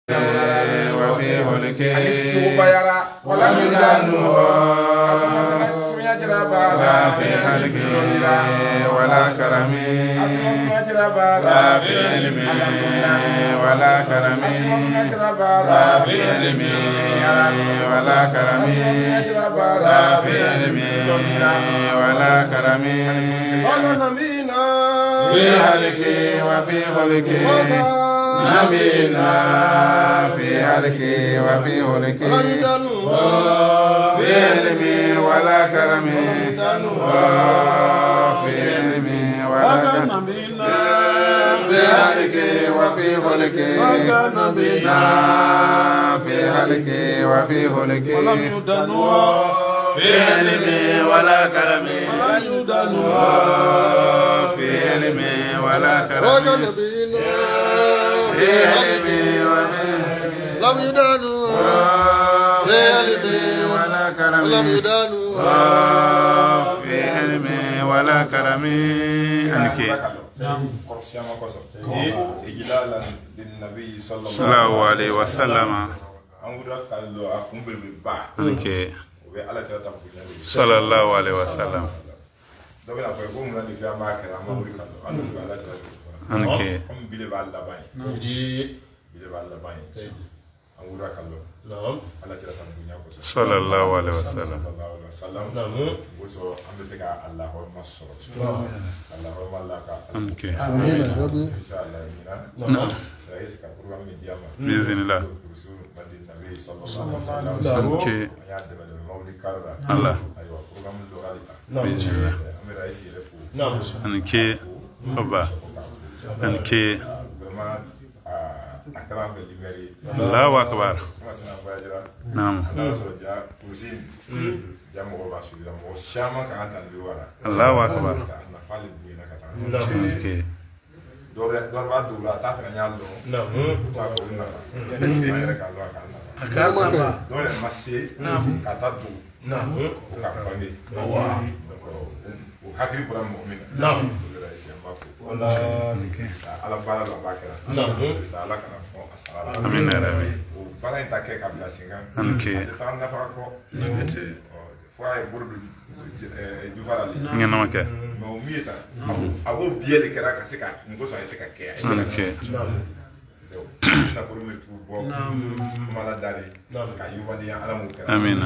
وفي خلقه ولم يدانه لا في خلقه ولا كرمه لا في علمه ولا كرمه لا في علمه ولا كرمه لا في علمه ولا كرمه في خلقه وفي خلقه نبينا في حلقه وفي خلقه في علمه ولا كرمه في علمه ولا كرمه في حلقه وفي خلقه نبينا في حلقه وفي خلقه في علمه ولا كرمه في علمه ولا كرمه لم يدانوا في علمه ولا كرمه لم يدانوا في علمه ولا كرمه أنكي صلى الله عليه وسلم أنكي صلى الله عليه وسلم أنكي صلى الله عليه وسلم أنكي بإذن الله أنكي الله بإذن الله أنكي أبا أنكي الله أكبر نعم الله أكبر Amin ya Rabbi. Anke. Ngena make. Anke. Amin.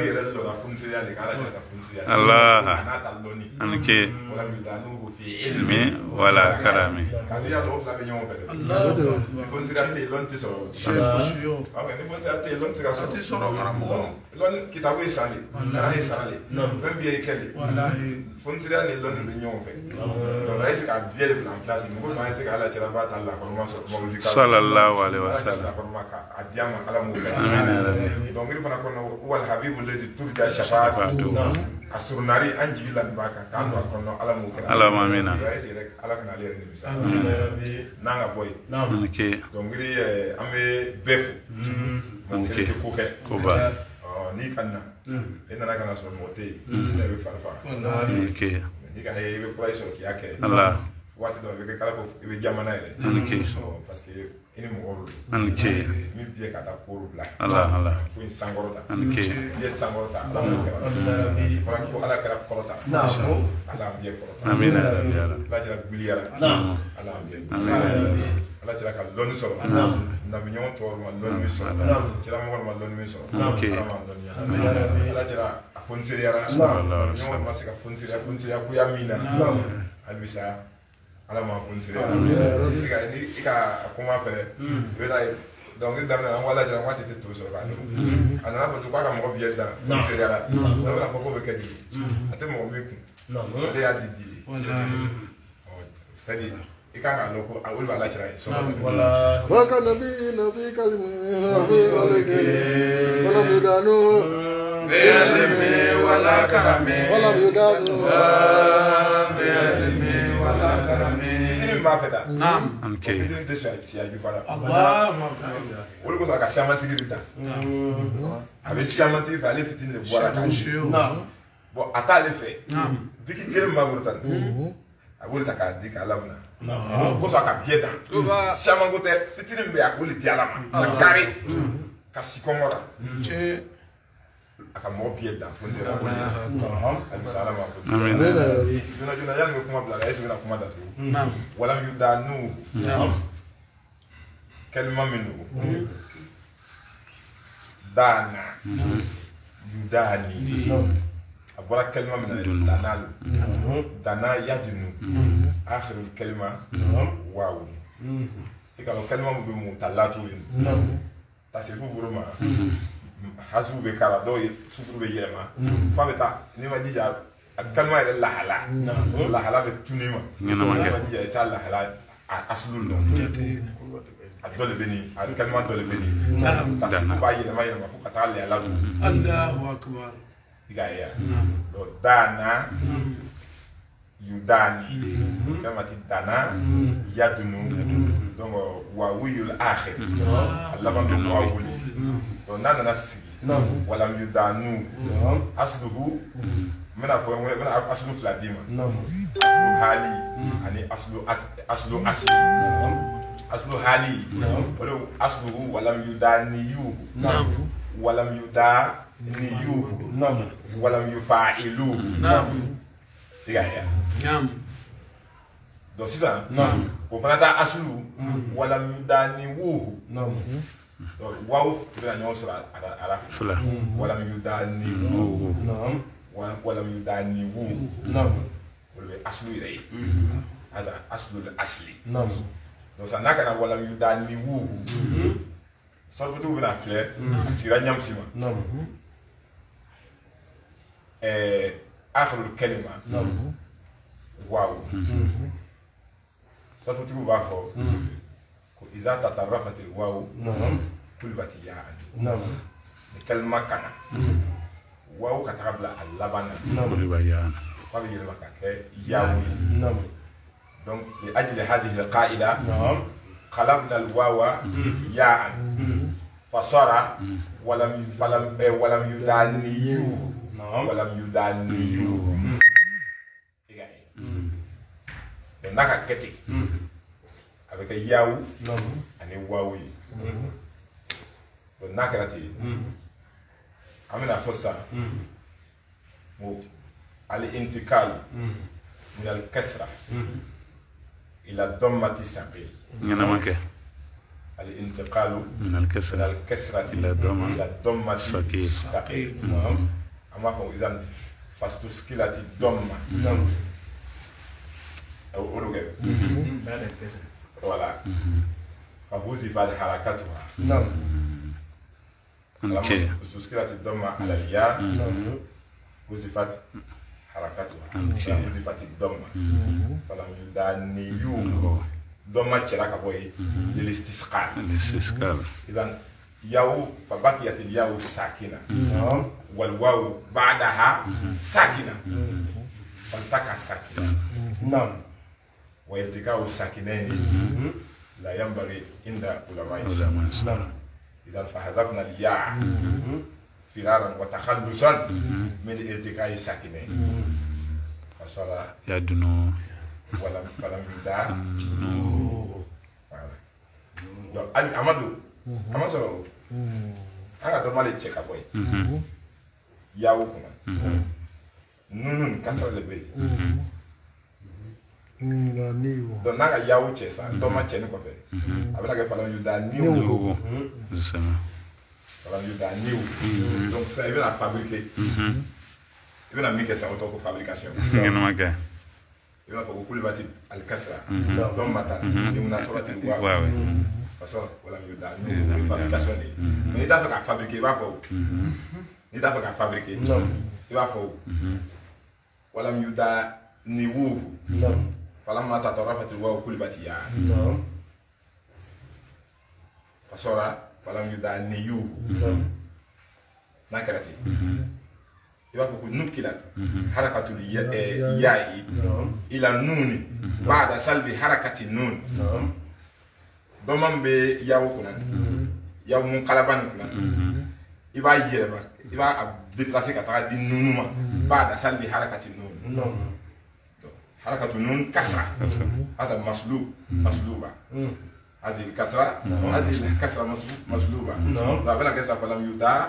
Allah. Anke. Ilmi wala karami. Sallallahu alaihi wasallam. Amin ya Rabbi. Donc il faut qu'on wal habibul ladzi turja shafa'atu. Asurnari anjilan baka kan wa kono ala mu kana. Allah amina. Ala kana le ni bisa. Nanga boy. Okay. Donc il ame befu. Okay. Kuba. Ni kanna. Ina na kana so mote. Ne be farfa. Okay. Ni kana e be price ki yake. Allah. Wati do be kala ko be jamana ile. Okay. Parce que ini mo orul. Okay. Mi biye kata pour bla. Allah Allah. Ko in sangorota. Okay. Ye sangorota. Ala ko ala kala korota. Ala biye korota. Amin ya Rabbi. La jara biliara. Ala biye. Amin. Ala jara ka loni so. Na bi nyon to ma loni so. Jara mo ma loni so. Okay. Ala jara afonsiriara. Nyon ma se ka fonsiria ku ya mina. Albisa ala ma fonsiria. Ika kuma fere. Donc il damna wala jara wati te to so ba no ana ba to ba ka mo biye da se dara no na ko be kadi ate mo mi ku no de ya didi wallahi sadi ikanga loko awul wala jara so wala wa kana bi nabi kalimi wala bidanu Ilmi wala karami. wala bidanu Ilmi wala karami. ma feda Naam. Okay. Fitin te si ya jufara. Allah. Wolu ko ka shamanti girita. Avec shamanti fa ale fitin le boira ka. Bon ata le fait. Biki gele ma burtan. a wuli ta k'a di k'a lamina ko sɔn a ka biɲɛ dan siaman ko tɛ fitinin bɛ a k'olu di ala ma ka kari ka si kɔngɔ la a ka mɔgɔ biɲɛ dan fo n sera ko alimisa ala ma fo jona jona yanni bɛ kuma bila la est-ce que bɛna kuma datugu walam yu da nu kalima min don dana yudani a bɔra kalima min na dana lo dana yadinu akhirul kalima waawu i ka dɔn kalima min bɛ mun ta laatu ye tasifu bolo ma hasibu bɛ k'a la dɔw ye sukuru bɛ yɛlɛma f'a bɛ taa n'i ma jija a kalima yɛrɛ lahala lahala bɛ tunu ma n'i ma jija i t'a lahala a asulu dɔn a dɔ de bɛ nin a kalima dɔ de bɛ nin tasifu b'a yɛlɛma fo ka taa lɛhala dun Allahu akbar i ka ye donc dana yudani kalima ti dana yadunu donc wawiyul akhir a laban bɛ wawuli donc n'a nana sigi walam yudanu asluhu n bɛna fɔ n bɛna aslu fila d'i ma aslu hali ani aslu asli aslu hali o de asluhu walam yudaniyuhu walam yudaniyuhu walam yufa'iluhu i ka ye donc sisan o fana taa aslu walam yudaniwuhu waaw bɛna ɲɔgɔn sɔrɔ a la fila walam yudaniwuhu walam yudaniwuhu o de bɛ aslu yɛrɛ ye asa aslu asli donc sisan n'a kɛra walam yudaniwuhu sɔrɔfutigiw bɛna filɛ a sigira ɲamsi ma akhirul kalima waaw sɔrɔfutigiw b'a fɔ ko iza tatarrafatil waaw kulibati ya'an ni kalima kana waaw ka taga bila a laban na f'a bɛ yɛlɛma ka kɛ yaawu ye donc li ajli hadhihi alqa'ida qalabna alwawa ya'an fasara walam yudaniyu walam yudaniyu donc n'a ka kɛ ten a bɛ kɛ yaawu ani waawu ye donc n'a kɛra ten an bɛna fɔ sisan ko al-intikal min al-kasra ila dammati saqil ɲɛnama kɛ al-intiqal min al-kasrati ila dammati saqil an b'a fɔ izan fastuskilati damma o do kɛ voilà fahuzifa harakatuha fastuskilati damma ala al-ya huzifat harakatuha huzifati damma falam yudaniyu damma cɛla ka bɔ ye lilistisqal idan yawu fabakiyat al-yawu sakina wal wawu ba'daha sakina fantaka sakina wa iltikau sakinaini la yanbaghi inda ulama islam idan fahazafna al-ya firaran wa takhallusan min iltikai sakinaini fasara yadunu falam yuda donc Amadou ama sɔrɔ an ka dɔ ma de cɛ ka bɔ yen yawu kunna nunun kasara de bɛ yen donc n'a ka yawu cɛ sa dɔ ma cɛ ni kɔfɛ a bɛna kɛ falam yudaniyu falam yudaniyu donc sisan i bɛna fabriquer i bɛna min kɛ sisan o tɔgɔ ko fabrication ɲɛnama kɛ i b'a fɔ ko kulibati alikasra dɔn ma ta munasabati waaw fasɔrɔ walam yudaniyu fabrication de mais n'i t'a fɛ ka fabriquer i b'a fɔ n'i t'a fɛ ka fabriquer i b'a fɔ walam yudaniwuhu falamma tatarrafat alwawu kulibati ya fasɔra falam yudaniyu n'a kɛra ten i b'a fɔ ko nukilat harakatul ya'i ila nuni ba'da salbi harakati nun dɔ man bɛ yawu kunna yawu mun kalaban kunna i b'a yɛlɛma i b'a déplacer ka taga di nunu ma ba'da salbi harakati nun حركة النون كسرة هذا مسلوبة هذه الكسرة هذه الكسرة مسلوبة ربنا كسر فلم يدع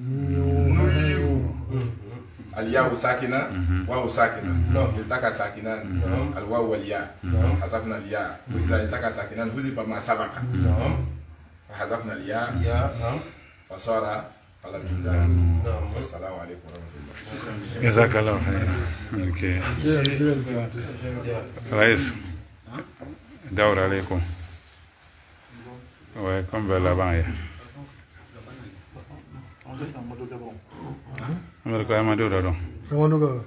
الياء ساكنة واو ساكنة التقى ساكنان الواو والياء حذفنا الياء وإذا التقى ساكنان حذف ما سبق فحذفنا الياء فصار فلم يدع والسلام عليكم ورحمة الله جزاك الله خيرا. اوكي رئيس دور عليكم ويكون بالله Amerika Amadu Dodo. Kamu juga.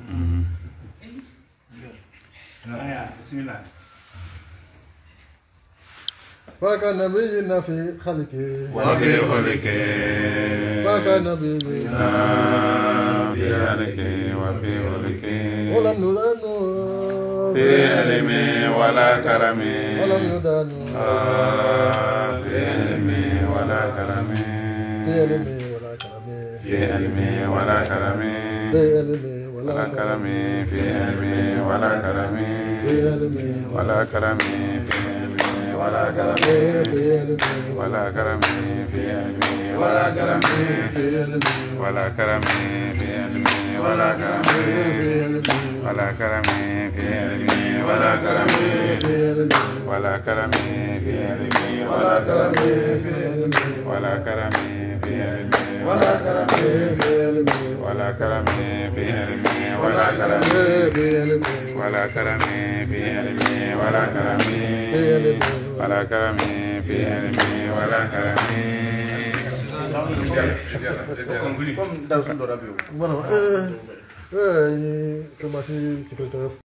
Bismillah. Bahkan Nabi Nafi Khaliki. Wafi Khaliki. Bahkan Nabi Nafi Khaliki. Wafi Khaliki. Ulam nulanu. Fi ilmi wala karami. Ulam nudanu. Fi ilmi wala karami. Fi ilmi wala karami. في علمي ولا كرمي Fi ilmi ولا كرمي في علمي ولا كرمي Fi ilmi ولا كرمي في علمي ولا كرمي Fi ilmi ولا كرمي في علمي ولا كرمي Fi ilmi ولا كرمي في علمي ولا كرمي ولا كرمي في علمي ولا كرمي Fi ilmi ولا كرمي في علمي ولا كرمي ولا كرمي في علمي ولا كرمي Fi ilmi ولا كرمي في علمي ولا كرمي Fi ilmi ولا كرمي في علمي ولا كرمي ولا كرمي في علمي ولا كرمي. Bueno, terima kasih sekretariat.